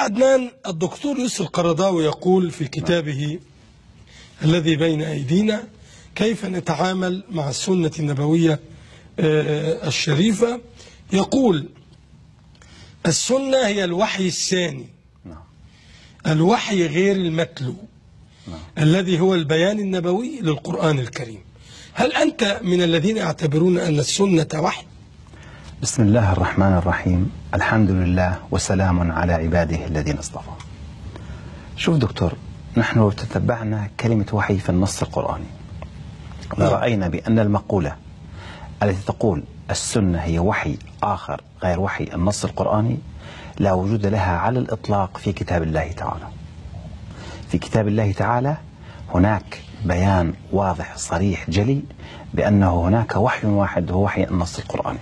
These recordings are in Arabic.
عدنان، الدكتور يوسف القرضاوي يقول في كتابه الذي بين أيدينا كيف نتعامل مع السنة النبوية الشريفة، يقول: السنة هي الوحي الثاني، الوحي غير المتلو الذي هو البيان النبوي للقرآن الكريم. هل أنت من الذين يعتبرون أن السنة وحي؟ بسم الله الرحمن الرحيم، الحمد لله وسلام على عباده الذين اصطفى. شوف دكتور، نحن لو تتبعنا كلمة وحي في النص القرآني لرأينا بأن المقولة التي تقول السنة هي وحي آخر غير وحي النص القرآني لا وجود لها على الإطلاق في كتاب الله تعالى. في كتاب الله تعالى هناك بيان واضح صريح جلي بأنه هناك وحي واحد هو وحي النص القرآني.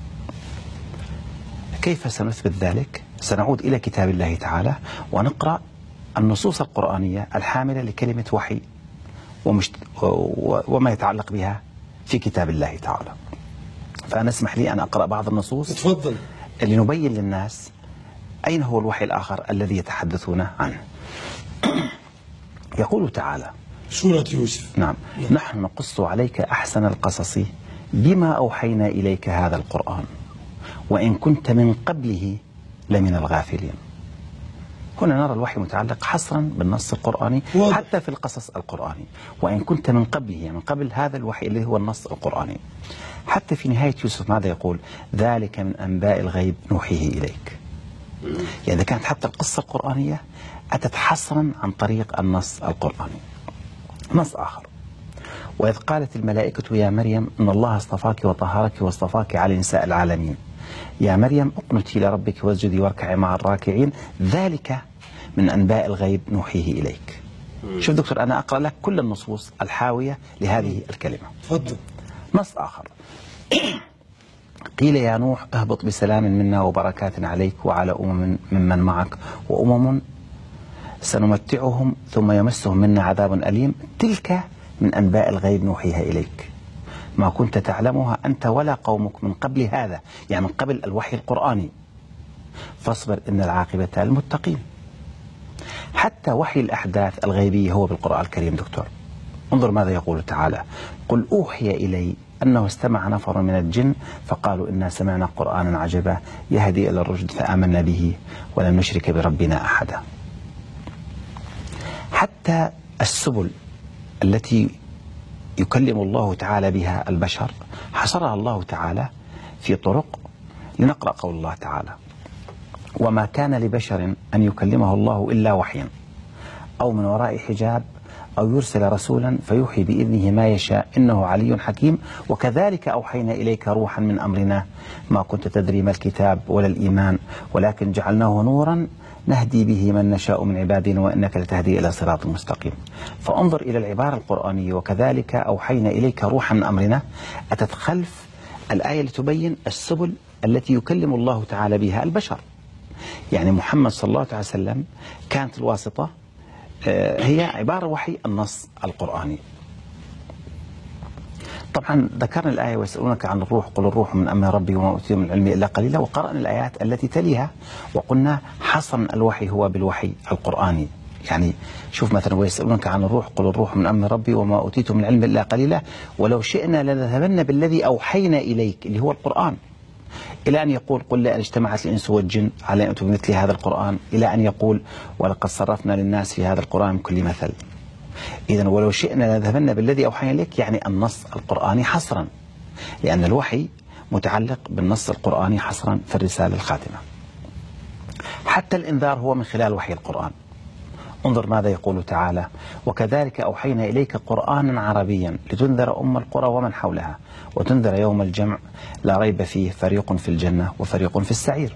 كيف سنثبت ذلك؟ سنعود إلى كتاب الله تعالى ونقرأ النصوص القرآنية الحاملة لكلمة وحي وما يتعلق بها في كتاب الله تعالى. فأنا اسمح لي أن أقرأ بعض النصوص. تفضل. لنبين للناس أين هو الوحي الآخر الذي يتحدثون عنه. يقول تعالى سورة يوسف: نعم، نحن نقص عليك أحسن القصص بما أوحينا إليك هذا القرآن وإن كنت من قبله لمن الغافلين. هنا نرى الوحي متعلق حصرا بالنص القرآني حتى في القصص القرآني، وإن كنت من قبله يعني من قبل هذا الوحي اللي هو النص القرآني. حتى في نهاية يوسف ماذا يقول؟ ذلك من أنباء الغيب نوحيه إليك. يعني إذا كانت حتى القصة القرآنية أتت حصرا عن طريق النص القرآني. نص آخر: وإذ قالت الملائكة يا مريم إن الله اصطفاك وطهرك واصطفاك على نساء العالمين يا مريم اقنتي لربك واسجدي واركعي مع الراكعين ذلك من أنباء الغيب نوحيه إليك. شوف دكتور، أنا أقرأ لك كل النصوص الحاوية لهذه الكلمة. تفضل. نص آخر: قيل يا نوح اهبط بسلام منا وبركات عليك وعلى أمم ممن معك وأمم سنمتعهم ثم يمسهم منا عذاب أليم تلك من أنباء الغيب نوحيها إليك ما كنت تعلمها أنت ولا قومك من قبل هذا، يعني من قبل الوحي القرآني، فاصبر إن العاقبة للمتقين. حتى وحي الأحداث الغيبية هو بالقرآن الكريم دكتور. انظر ماذا يقول تعالى: قل أوحي إلي أنه استمع نفر من الجن فقالوا إنا سمعنا قرآنا عجبا يهدي إلى الرشد فآمنا به ولن نشرك بربنا أحدا. حتى السبل التي يكلم الله تعالى بها البشر حصرها الله تعالى في طرق. لنقرأ قول الله تعالى: وما كان لبشر أن يكلمه الله إلا وحيا أو من وراء حجاب أو يرسل رسولا فيوحي بإذنه ما يشاء إنه علي حكيم وكذلك أوحينا إليك روحا من أمرنا ما كنت تدري ما الكتاب ولا الإيمان ولكن جعلناه نورا نهدي به من نشاء من عبادنا وإنك لتهدي إلى صراط مستقيم. فانظر إلى العبارة القرآنية وكذلك أوحينا إليك روحا من أمرنا أتت خلف الآية لتبين السبل التي يكلم الله تعالى بها البشر. يعني محمد صلى الله عليه وسلم كانت الواسطة هي عبارة وحي النص القرآني. طبعا ذكرنا الآية ويسألونك عن الروح قل الروح من أمر ربي وما أوتيتم من العلم إلا قليلا، وقرأنا الآيات التي تليها وقلنا حصرا الوحي هو بالوحي القرآني. يعني شوف مثلا ويسألونك عن الروح قل الروح من أمر ربي وما أوتيتم من العلم إلا قليلا ولو شئنا لنذهبن بالذي أوحينا إليك اللي هو القرآن، إلى أن يقول قل لأن اجتمعت الإنس والجن على أن يأتوا بمثل هذا القرآن، إلى أن يقول ولقد صرفنا للناس في هذا القرآن من كل مثل. إذن ولو شئنا لذهبنا بالذي أوحينا إليك يعني النص القرآني حصرا، لأن الوحي متعلق بالنص القرآني حصرا في الرسالة الخاتمة. حتى الإنذار هو من خلال وحي القرآن. انظر ماذا يقول تعالى: وكذلك أوحينا إليك قرآنا عربيا لتنذر أم القرى ومن حولها وتنذر يوم الجمع لا ريب فيه فريق في الجنة وفريق في السعير.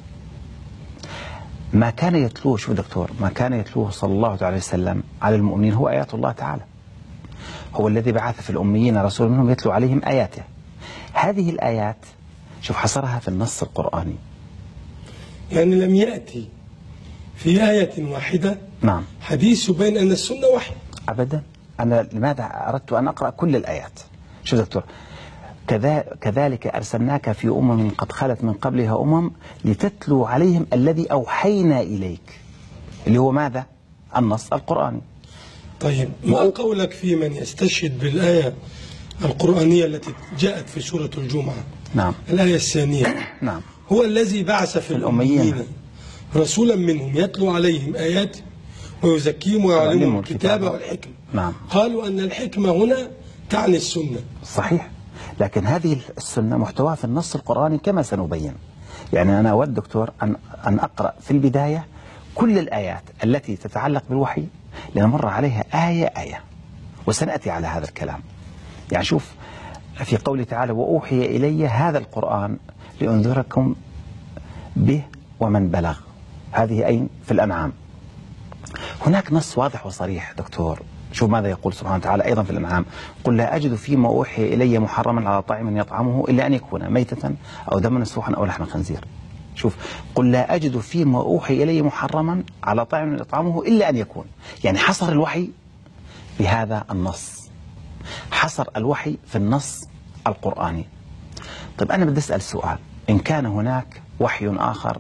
ما كان يتلوه، شوف دكتور، ما كان يتلوه صلى الله عليه وسلم على المؤمنين هو آيات الله تعالى. هو الذي بعث في الأميين رسول منهم يتلو عليهم آياته. هذه الآيات شوف حصرها في النص القرآني. يعني لم يأتي في آية واحدة نعم حديث بين أن السنة وحي. أبدا. أنا لماذا أردت أن أقرأ كل الآيات؟ شوف دكتور، كذلك أرسلناك في أمم قد خلت من قبلها لتتلو عليهم الذي أوحينا إليك، اللي هو ماذا؟ النص القرآني. طيب، ما قولك في من يستشهد بالآية القرآنية التي جاءت في سورة الجمعة؟ نعم. الآية الثانية. نعم. هو الذي بعث في الأميين رسولا منهم يتلو عليهم آياته ويزكيهم ويعلمهم الكتاب والحكمة. نعم. قالوا أن الحكمة هنا تعني السنة. صحيح، لكن هذه السنة محتواها في النص القرآني كما سنبين. يعني أنا أود دكتور أن أقرأ في البداية كل الآيات التي تتعلق بالوحي، لنمر عليها آية آية، وسنأتي على هذا الكلام. يعني شوف في قوله تعالى: وأوحي إلي هذا القرآن لأنذركم به ومن بلغ. هذه أين؟ في الأنعام. هناك نص واضح وصريح دكتور. شوف ماذا يقول سبحانه وتعالى أيضا في الأنعام: قل لا أجد فيما أوحي إلي محرما على طاعم يطعمه إلا أن يكون ميتة أو دما مسفوحا أو لحم خنزير. شوف، قل لا أجد فيما أوحي إلي محرما على طاعم يطعمه إلا أن يكون. يعني حصر الوحي بهذا النص، حصر الوحي في النص القرآني. طيب أنا بدي أسأل سؤال: إن كان هناك وحي آخر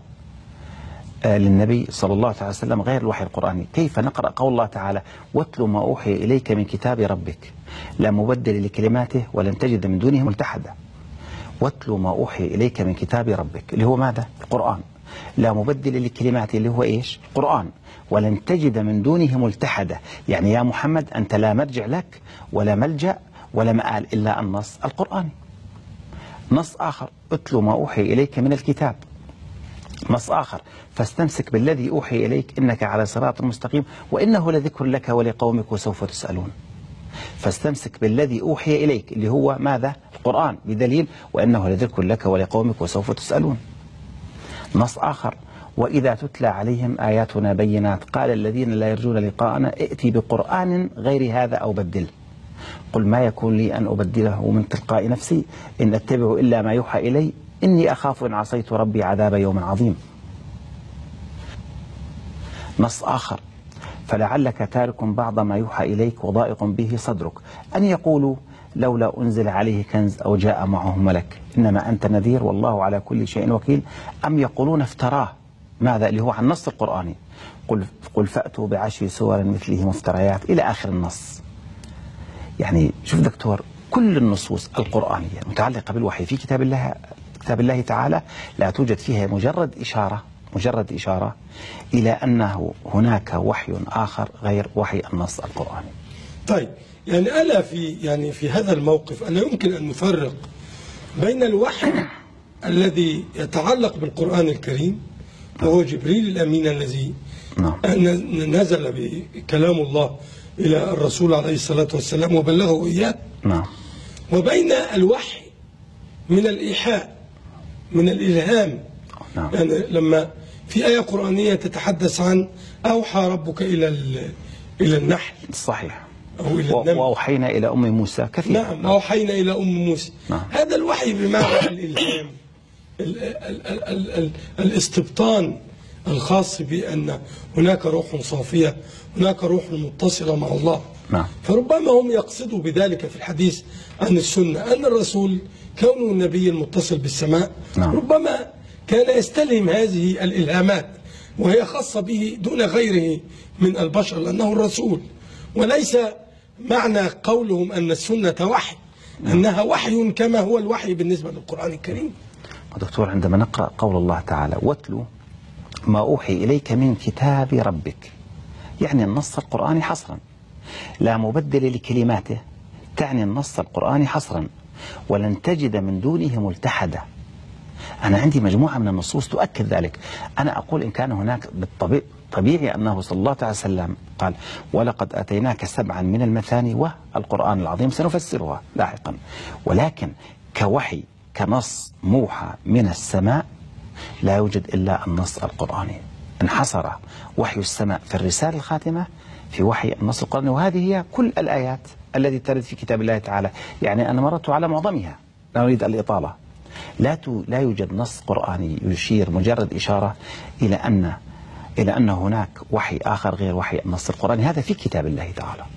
للنبي صلى الله عليه وسلم غير الوحي القرآني، كيف نقرأ قول الله تعالى: واتل ما أوحي إليك من كتاب ربك لا مبدل لكلماته ولن تجد من دونه ملتحدا. واتل ما أوحي إليك من كتاب ربك اللي هو ماذا؟ القرآن. لا مبدل لكلماته اللي هو إيش؟ القرآن. ولن تجد من دونه ملتحدا، يعني يا محمد أنت لا مرجع لك ولا ملجأ ولا مآل إلا النص القرآني. نص آخر: اتل ما أوحي إليك من الكتاب. نص آخر: فاستمسك بالذي أوحي إليك إنك على صراط مستقيم وإنه لذكر لك ولقومك وسوف تسألون. فاستمسك بالذي أوحي إليك اللي هو ماذا؟ القرآن، بدليل وإنه لذكر لك ولقومك وسوف تسألون. نص آخر: وإذا تتلى عليهم آياتنا بينات قال الذين لا يرجون لقاءنا ائتي بقرآن غير هذا أو بدله. قل ما يكون لي أن أبدله من تلقاء نفسي إن أتبع إلا ما يوحى إلي إني أخاف إن عصيت ربي عذاب يوم عظيم. نص آخر: فلعلك تارك بعض ما يوحى إليك وضائق به صدرك أن يقولوا لولا أنزل عليه كنز أو جاء معه ملك إنما أنت نذير والله على كل شيء وكيل أم يقولون افتراه. ماذا؟ اللي هو عن النص القرآني. قل فأتوا بعشر سور مثله مفتريات إلى آخر النص. يعني شوف دكتور، كل النصوص القرآنية متعلقة بالوحي في كتاب الله تعالى لا توجد فيها مجرد إشارة إلى أنه هناك وحي آخر غير وحي النص القرآني. طيب، يعني ألا في هذا الموقف ألا يمكن أن نفرق بين الوحي الذي يتعلق بالقرآن الكريم وهو جبريل الأمين الذي نزل بكلام الله إلى الرسول عليه الصلاة والسلام وبلغه إياه، وبين الوحي من الإيحاء من الإلهام. يعني لما في آية قرآنية تتحدث عن أوحى ربك إلى النحل. صحيح. أو إلى النمل. وأوحينا إلى أم موسى كثيرا. نعم، أوحينا إلى أم موسى. هذا الوحي بمعنى الإلهام، الاستبطان الخاص بأن هناك روح صافية، هناك روح متصلة مع الله. فربما هم يقصدوا بذلك في الحديث عن السنة أن الرسول كونه النبي المتصل بالسماء ربما كان يستلهم هذه الإلهامات وهي خاصة به دون غيره من البشر لأنه الرسول، وليس معنى قولهم أن السنة وحي أنها وحي كما هو الوحي بالنسبة للقرآن الكريم. دكتور، عندما نقرأ قول الله تعالى واتلو ما أوحي إليك من كتاب ربك، يعني النص القرآني حصرا، لا مبدل لكلماته تعني النص القرآني حصرا، ولن تجد من دونه ملتحدا. أنا عندي مجموعة من النصوص تؤكد ذلك. أنا أقول إن كان هناك طبيعي أنه صلى الله عليه وسلم قال ولقد أتيناك 7 من المثاني والقرآن العظيم سنفسرها لاحقا، ولكن كوحي كنص موحى من السماء لا يوجد إلا النص القرآني. انحصر وحي السماء في الرسالة الخاتمة في وحي النص القرآني، وهذه هي كل الآيات التي ترد في كتاب الله تعالى. يعني أنا مررت على معظمها، لا أريد الإطالة. لا يوجد نص قرآني يشير مجرد إشارة إلى أن هناك وحي آخر غير وحي النص القرآني. هذا في كتاب الله تعالى.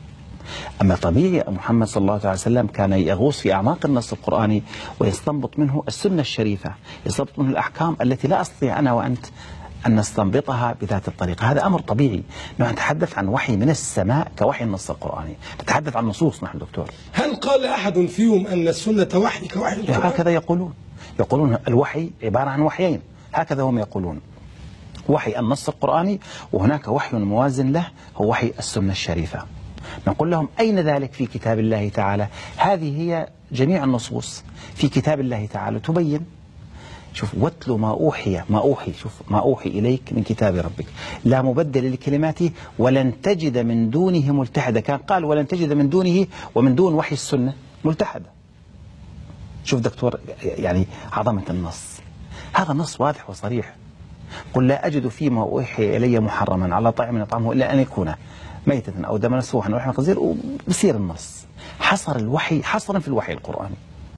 أما طبيعي محمد صلى الله عليه وسلم كان يغوص في أعماق النص القرآني ويستنبط منه السنة الشريفة، يستنبط منه الأحكام التي لا أستطيع أنا وأنت أن نستنبطها بذات الطريقة. هذا أمر طبيعي. نحن نتحدث عن وحي من السماء كوحي النص القرآني، نتحدث عن نصوص نحن دكتور. هل قال أحد فيهم أن السنة وحي كوحي القرآن؟ هكذا يقولون الوحي عبارة عن وحيين، هكذا هم يقولون، وحي النص القرآني وهناك وحي موازن له هو وحي السنة الشريفة. نقول لهم أين ذلك في كتاب الله تعالى؟ هذه هي جميع النصوص في كتاب الله تعالى تبين. شوف، واتل ما أوحي إليك من كتاب ربك لا مبدل لكلماته ولن تجد من دونه ملتحدا. كان قال ولن تجد من دونه ومن دون وحي السنة ملتحدا. شوف دكتور يعني عظمة النص، هذا النص واضح وصريح. قل لا أجد فيما أوحي إلي محرما على طاعم يطعمه إلا أن يكون ميتة أو دما مسفوحا أو لحم خنزير، وبصير النص حصر الوحي حصرا في الوحي القرآني.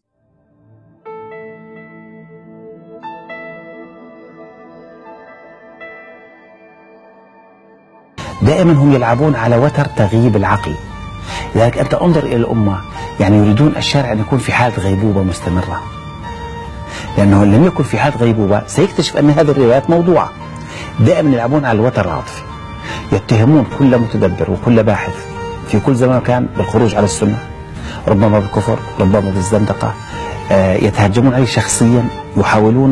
دائما هم يلعبون على وتر تغييب العقل. لذلك أنت انظر إلى الأمة، يعني يريدون الشارع أن يكون في حالة غيبوبة مستمرة، لأنه لم يكن في حالة غيبوبة سيكتشف أن هذه الروايات موضوعة. دائما يلعبون على الوتر العاطفي، يتهمون كل متدبر وكل باحث في كل زمان كان بالخروج على السنة، ربما بالكفر، ربما بالزندقة، يتهجمون عليه شخصيا، يحاولون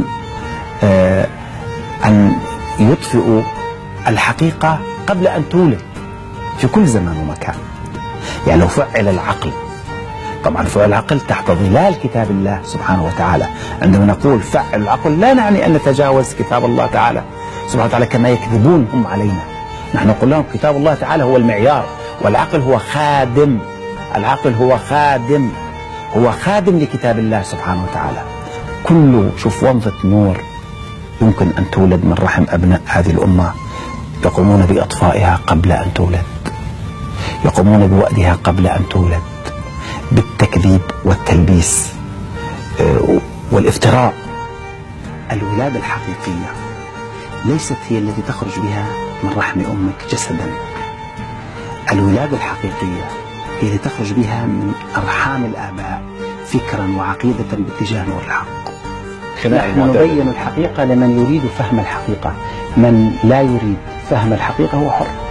أن يطفئوا الحقيقة قبل أن تولد في كل زمان ومكان. يعني لو فعل العقل، طبعا فعل العقل تحت ظلال كتاب الله سبحانه وتعالى. عندما نقول فعل العقل لا نعني أن نتجاوز كتاب الله تعالى سبحانه وتعالى كما يكذبون هم علينا. نحن نقول لهم كتاب الله تعالى هو المعيار، والعقل هو خادم. العقل هو خادم لكتاب الله سبحانه وتعالى. كل شوف ومضة نور يمكن أن تولد من رحم أبناء هذه الأمة، يقومون بإطفائها قبل أن تولد، يقومون بوأدها قبل أن تولد، بالتكذيب والتلبيس والافتراء. الولادة الحقيقية ليست هي التي تخرج بها من رحم أمك جسدا، الولادة الحقيقية هي التي تخرج بها من أرحام الآباء فكرا وعقيدة باتجاه نور الحق. نحن نبين الحقيقة لمن يريد فهم الحقيقة، من لا يريد فهم الحقيقة هو حر.